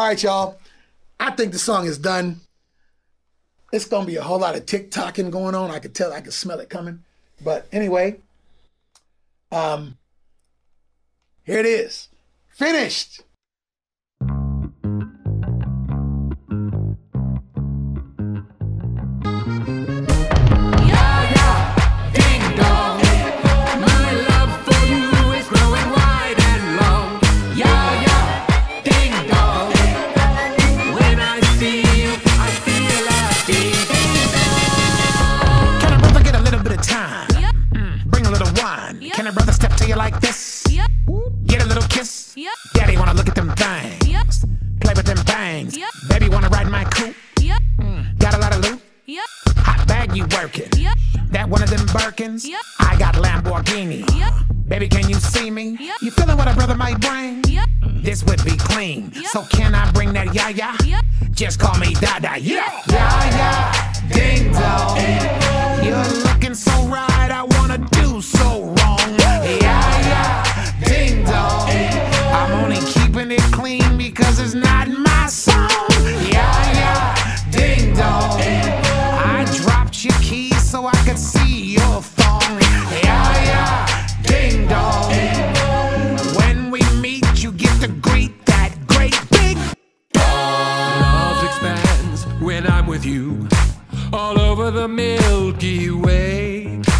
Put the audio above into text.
All right, y'all. I think the song is done. It's gonna be a whole lot of tick-tocking going on. I could tell, I could smell it coming. But anyway, here it is. Finished. JaJa Ding Dong, my love for you is growing wide and long. JaJa Ding Dong, when I see you, I feel a ding dong. Can a brother get a little bit of time? Bring a little wine. Can a brother step to you like this? Get a little kiss. Daddy wanna look at them things. Play with them bangs. Baby wanna ride my coupe. Got a lot of loot. Hot bag you working. That one of them Birkins. I got Lamborghini. Baby, can you see me? You feeling what a brother might bring? This would be clean. So can I bring that yaya? Just call me Dada. JaJa Ding Dong. You're looking so right, I wanna do so wrong. JaJa Ding Dong. I'm only keeping it clean because it's not my song. JaJa Ding Dong. I dropped your keys so I could see your phone. JaJa Ding Dong. When we meet, you get to greet that great big Love expands when I'm with you, all over the Milky Way.